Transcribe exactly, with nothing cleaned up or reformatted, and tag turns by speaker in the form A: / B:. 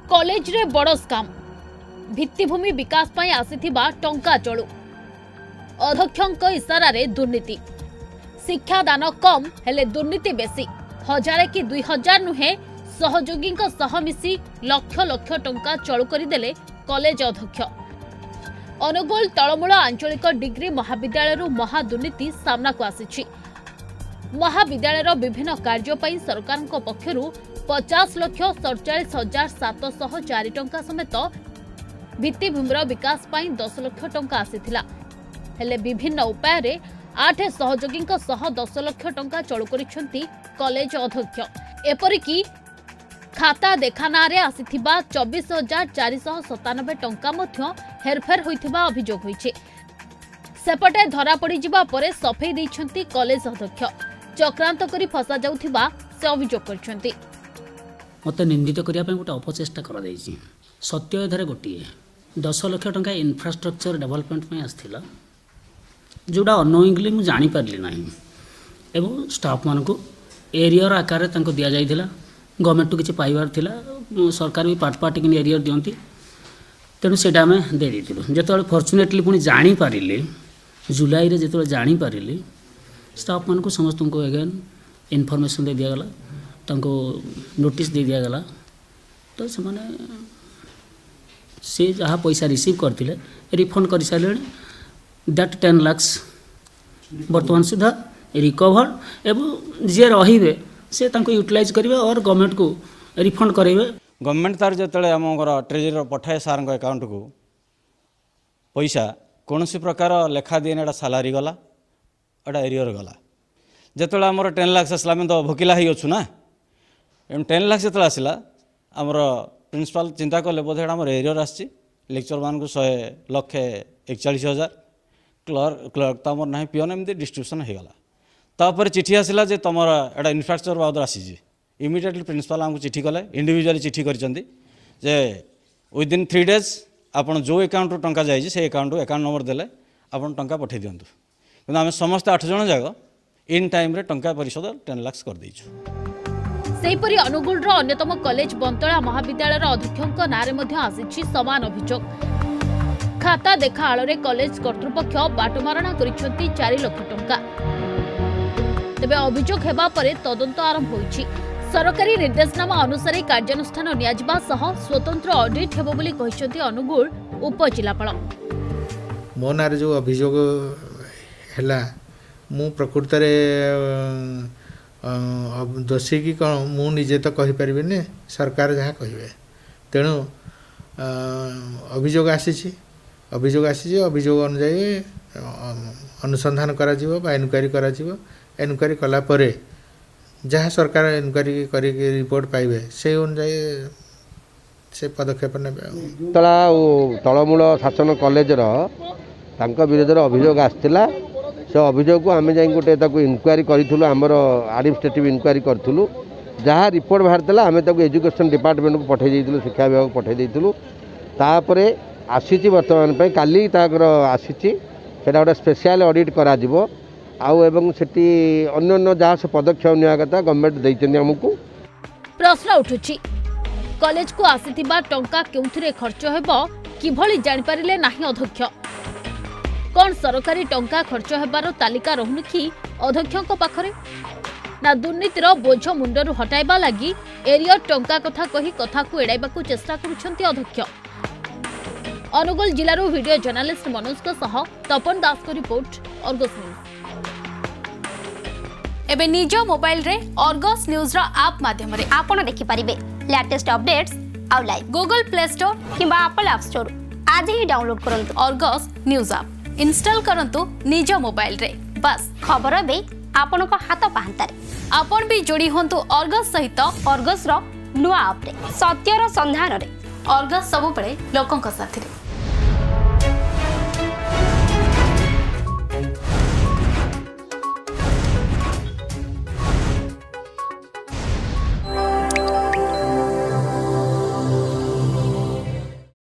A: College रे बड़ scam भित्तिभूमि विकास पाई आसीथिबा टंका चलू अध्यक्षक इशारा रे दुर्नीति शिक्षादान कम हेले दुर्नीति बेसी हजारे कि दुई हजार नुहे सहयोगी सह मिसी लक्ष लक्ष टंका चलू करदेले कॉलेज अध्यक्ष। अनुगोल तलमूल आंचलिक डिग्री महाविद्यालय महादुर्नीति सामना को आसी महाविद्यालय विभिन्न कार्य पई सरकार पक्षरु पचास लक्ष सड़चाश हजार सातशह चार टंका समेत भित्तिभूमिर विकास पई दस लक्ष टंका आसीथिला हेले विभिन्न उपाय रे आठ सहयोगी सह दस लक्ष टंका चलू करिसेंती कॉलेज अध्यक्ष। एपरिकी खाता देखाना रे आसीथिबा चौबीस हजार चार सौ सतानबे टंका मध्य हेरफेर होइथिबा अभियोग होइछे। सेपटे धरा पड़ी जिबा परे सफेई दैछंती कॉलेज अध्यक्ष चक्रांत करी फसा जाउथिबा से अभियोग करछंती।
B: मत निंदित करिया पे गोटे अपचेष्टा करा दैछि सत्य एधरे गोटिए दस लक्ष टंका इंफ्रास्ट्रक्चर डेवलपमेंट में आसथिला जोड़ा अनोइंगली मु जानि पारली नाही एवं स्टाफ मान को एरियर आकार रे तांको दिया जाइथिला गवर्नमेंट टू किसी पाइबार थिला सरकार भी पार्ट पार्ट कि एरियर दियंती तेणु सेटा आम दे देथिलु जेतोले फॉर्चुनेटली पुनी जानि पारिले जुलाई रे जेतोले जानि पारिले स्टाफ मान को समस्त को अगेन इनफॉरमेशन दे दिया गला तांको नोटिस दे दिया गला तो से माने से जहाँ पैसा रिसीव करथिले रिफंड कर सारे दैट टेन लाख बर्तमान सुधा रिकवर एवं जे रहिबे से तांको यूटिलाइज करिवे और गवर्नमेंट को रिफंड करेबे।
C: गवर्नमेंट तार जतले हमर ट्रेजरी पठाए सार अकाउंट को पैसा कौन प्रकार लेखा दिए एटा सैलरी गला एटा एरियर गला जतले हमर टेन लाख आसला आम तो भोकिला ही अच्छु ना एम टेन लाख जो आसला आमर प्रिंसिपाल चिंता कले बोधे आम एरियर आसी लेक्चर मान को शहे लक्षे एकचाश हजार क्लर्क क्लर्क तो आमर ना पिओन एमती डिस्ट्रीब्यूशन हो गला तापर चिठी आसला जे तुम एटा इनफ्रास्ट्रक्चर बाबद आसी इमिडिएटली प्रिंसिपाल आमको चिठी कले इंडिविजुअली चिठी करछंती जे विदिन थ्री डेज आपन जो अकाउंट रो टंका जाई से अकाउंट अकाउंट नंबर देले आपन टंका पठे दियंतु किंतु आम समस्त आठ जन जाक इन टाइम रे टंका परिशोध टेन लाख कर देइछु।
A: सेहीपरि अनुगुल रो अन्यतम कॉलेज बंतला महाविद्यालय रो अध्यक्षक नारे मध्ये आसीछि समान अभियोग खाता देखा आଳରେ कॉलेज कर्तृपक्ष बाटमारणा करिसेंती चार लाख टंका तेबे अभियोग हेबा परे तदंत आरंभ होइछि। सरकारी निर्देशनामा अनुसार कार्यानुष्ठान नियाजिबा सह स्वतंत्र ऑडिट हेबो बोली कहिसेंती अनुगुल उपजिलापाल।
D: मो नारे जो अभियोग हैला मु प्रकृत रे दोषी की कौन मु निजे तो कहि परिबेनी सरकार जहाँ कहिबे तेणु अभियोग आसी अभियोग आसी अभियोग अनुसार अनुसंधान करा जिवो बा इनक्वारी करा जिवो इनक्वारी कला परे जहाँ सरकार इनक्वारी करी रिपोर्ट पाइबे से अनुसार से पदक्षेप नेबे।
E: तला तलमूल शासन कॉलेज विरोध अभियोग आसला से अभियोग को आम जाए गोटे इनक्वारी करूँ आमर एडमिनिस्ट्रेटिव इनक्वारी करूँ जहाँ रिपोर्ट बाहर आम एजुकेशन डिपार्टमेंट को पठे देइथिलु शिक्षा विभाग को पठे देइथिलु तापरे आसी बर्तमान काली आसी सेटा गोटे स्पेशल ऑडिट करा जिवो आउ एवं सेठी अन्य जहाँ से पदक्षेप निया कथा गवर्नमेंट देइछन्ती हमकु।
A: प्रश्न उठुछि कॉलेज को आसीथिबा टंका केउथिरे खर्च हेबो किभଳି जानि पारिले नाही अध्यक्ष कोन सरकारी टंका खर्च हेबारो तालिका रहुनि कि अध्यक्षक पाखरे ना दुर्नीतिर बोझ मुंडरू हटाइबा लागि एरियर टंका कथा कही कथा को एडाइबाकू चेष्टा करुछन्ती अध्यक्ष। अनुगुल जिल्लारो वीडियो जर्नलिस्ट मनोज को सह तपन दास को रिपोर्ट अर्गस न्यूज।
F: एबे निज मोबाइल रे अर्गस न्यूज रा ऐप माध्यम रे आपण देखि परिबे लेटेस्ट अपडेट्स आउ लाइव गूगल प्ले स्टोर किबा एप्पल ऐप स्टोर आज ही डाउनलोड करंतु अर्गस न्यूज ऐप इंस्टॉल करंतु निज मोबाइल रे बस खबर बे आपण को हाथ पाहंतारे आपण भी जोड़ी होंतु अर्गस सहित अर्गस रो नुआ ऐप रे सत्यर संधान रे अर्गस सब पळे लोकन का साथी रे।